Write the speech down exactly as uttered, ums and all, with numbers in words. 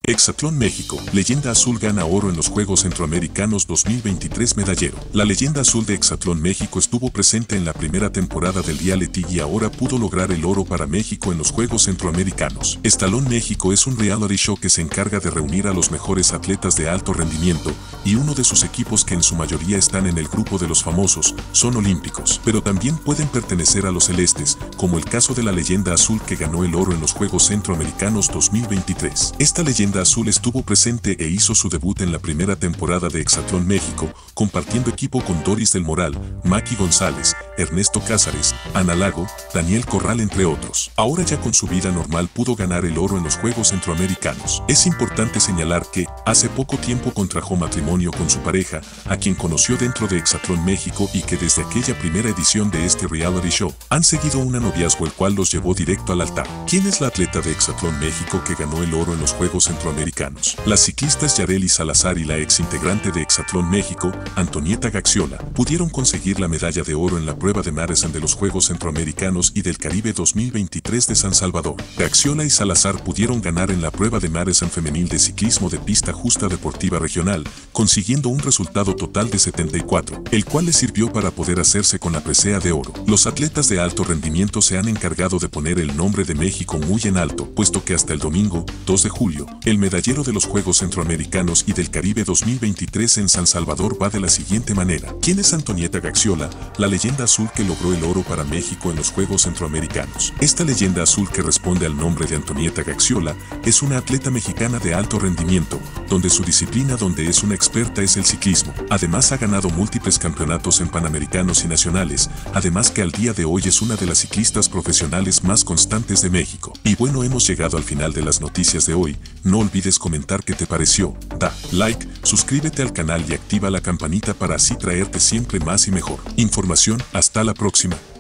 Hexatlón México, Leyenda Azul gana oro en los Juegos Centroamericanos dos mil veintitrés medallero. La Leyenda Azul de Hexatlón México estuvo presente en la primera temporada del reality y ahora pudo lograr el oro para México en los Juegos Centroamericanos. Hexatlón México es un reality show que se encarga de reunir a los mejores atletas de alto rendimiento y uno de sus equipos, que en su mayoría están en el grupo de los famosos, son olímpicos, pero también pueden pertenecer a los celestes, como el caso de la Leyenda Azul que ganó el oro en los Juegos Centroamericanos dos mil veintitrés. Esta Leyenda Azul estuvo presente e hizo su debut en la primera temporada de Hexatlón México, compartiendo equipo con Doris del Moral, Maki González, Ernesto Cázares, Ana Lago, Daniel Corral, entre otros. Ahora ya con su vida normal pudo ganar el oro en los Juegos Centroamericanos. Es importante señalar que, hace poco tiempo contrajo matrimonio con su pareja, a quien conoció dentro de Hexatlón México, y que desde aquella primera edición de este reality show, han seguido un noviazgo el cual los llevó directo al altar. ¿Quién es la atleta de Hexatlón México que ganó el oro en los Juegos Centroamericanos? Las ciclistas Yareli Salazar y la ex integrante de Hexatlón México, Antonieta Gaxiola, pudieron conseguir la medalla de oro en la prueba de Marathon de los Juegos Centroamericanos y del Caribe dos mil veintitrés de San Salvador. Gaxiola y Salazar pudieron ganar en la prueba de Marathon femenil de ciclismo de pista justa deportiva regional, consiguiendo un resultado total de setenta y cuatro, el cual les sirvió para poder hacerse con la presea de oro. Los atletas de alto rendimiento se han encargado de poner el nombre de México muy en alto, puesto que hasta el domingo, dos de julio, el medallero de los Juegos Centroamericanos y del Caribe dos mil veintitrés en San Salvador va de la siguiente manera. ¿Quién es Antonieta Gaxiola, la leyenda azul que logró el oro para México en los Juegos Centroamericanos? Esta leyenda azul, que responde al nombre de Antonieta Gaxiola, es una atleta mexicana de alto rendimiento, donde su disciplina donde es una experta es el ciclismo. Además ha ganado múltiples campeonatos en panamericanos y nacionales, además que al día de hoy es una de las ciclistas profesionales más constantes de México. Y bueno, hemos llegado al final de las noticias de hoy. No olvides comentar qué te pareció, da like, suscríbete al canal y activa la campanita para así traerte siempre más y mejor información. Hasta la próxima.